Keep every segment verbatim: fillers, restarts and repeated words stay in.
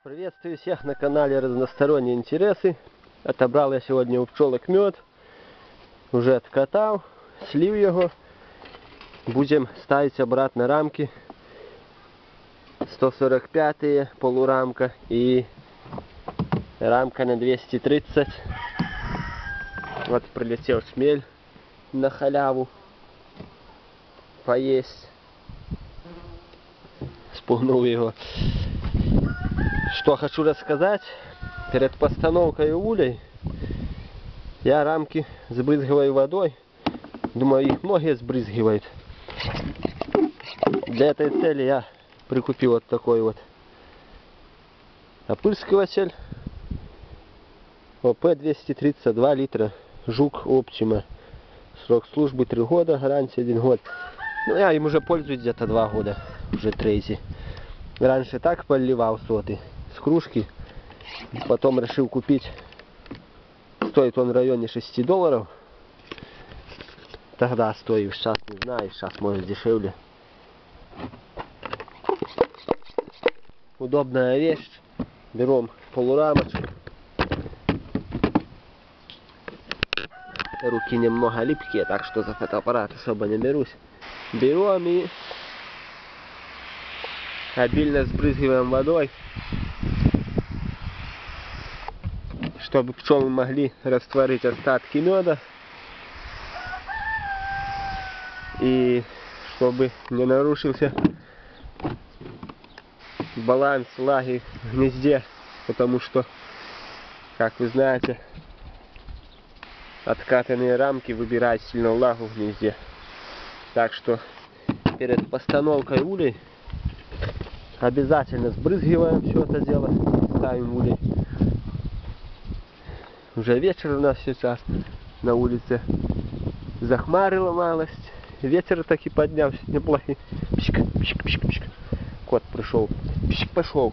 Приветствую всех на канале Разносторонние интересы. Отобрал я сегодня у пчелок мед. Уже откатал, слив его. Будем ставить обратно рамки. сто сорок пятые полурамка и рамка на двести тридцать. Вот прилетел шмель на халяву поесть. Спугнул его. Что хочу рассказать. Перед постановкой улей я рамки сбрызгиваю водой. Думаю, их многие сбрызгивают. Для этой цели я прикупил вот такой вот опрыскиватель О П двести тридцать два литра. Жук Оптима. Срок службы три года, гарантия один год. Ну, я им уже пользуюсь где-то два года. Уже третий. Раньше так поливал соты с кружки. Потом решил купить. Стоит он в районе шести долларов. Тогда стоит, сейчас не знаю, сейчас может дешевле. Удобная вещь. Берем полурамочку. Руки немного липкие, так что за фотоаппарат особо не берусь. Берем и обильно сбрызгиваем водой, чтобы пчелы могли растворить остатки меда и чтобы не нарушился баланс влаги в гнезде, потому что, как вы знаете, откатанные рамки выбирают сильно влагу в гнезде. Так что перед постановкой улей обязательно сбрызгиваем все это дело, ставим улей. Уже вечер у нас сейчас на улице, захмарило малость, ветер таки поднялся неплохой. Пшик, пшик, пшик, пшик. Кот пришел, пшик, пошел.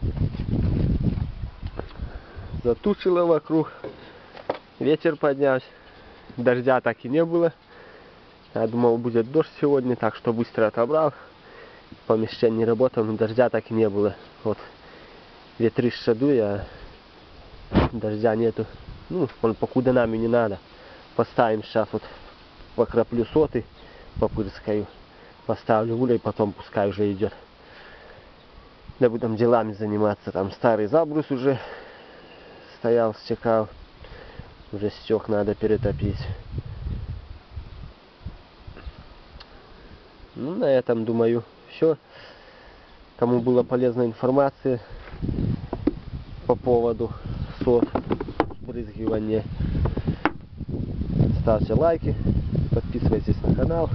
Затучило вокруг, ветер поднялся, дождя так и не было. Я думал, будет дождь сегодня, так что быстро отобрал. Помещение работал, но дождя так и не было. Вот ветрище дует, а дождя нету. Ну, он покуда нам и не надо. Поставим сейчас вот покраплю соты, попырскаю, поставлю улей, потом пускай уже идет. Да будем делами заниматься. Там старый забрус уже стоял, стекал. Уже стек, надо перетопить. Ну, на этом, думаю, все. Кому была полезная информация по поводу сот, брызгивания, ставьте лайки, подписывайтесь на канал.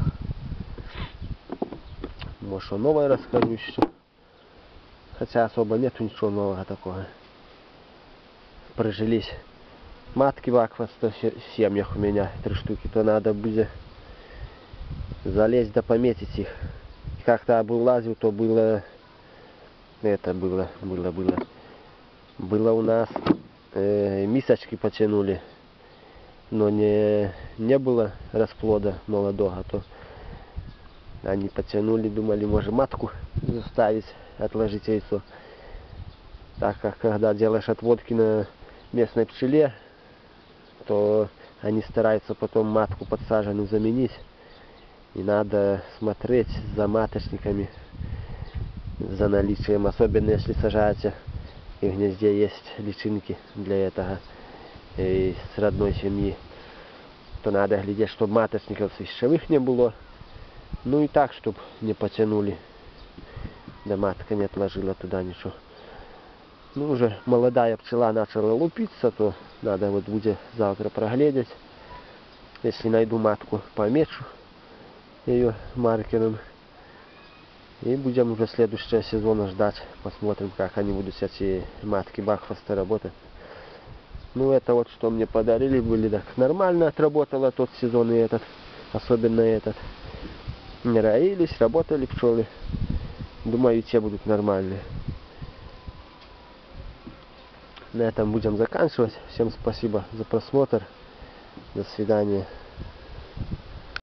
Может, что новое расскажу еще. Хотя особо нету ничего нового такого. Прижились матки в акваста в семьях у меня, три штуки, то надо будет залезть да пометить их. Как-то был лазил, то было это было было было было у нас э, мисочки потянули, но не не было расплода молодого, то они потянули, думали, может матку заставить отложить яйцо, так как когда делаешь отводки на местной пчеле, то они стараются потом матку подсаженную заменить. И надо смотреть за маточниками, за наличием, особенно если сажаете и в гнезде есть личинки для этого и с родной семьи, то надо глядеть, чтобы маточников свищевых не было, ну и так, чтобы не потянули, да матка не отложила туда ничего. Ну, уже молодая пчела начала лупиться, то надо вот будет завтра проглядеть. Если найду матку, помечу ее маркером. И будем уже следующего сезона ждать. Посмотрим, как они будут, эти матки Бакфаста, работать. Ну, это вот что мне подарили, были так нормально отработало тот сезон и этот. Особенно этот. Не роились, работали пчелы. Думаю, и те будут нормальные. На этом будем заканчивать. Всем спасибо за просмотр. До свидания.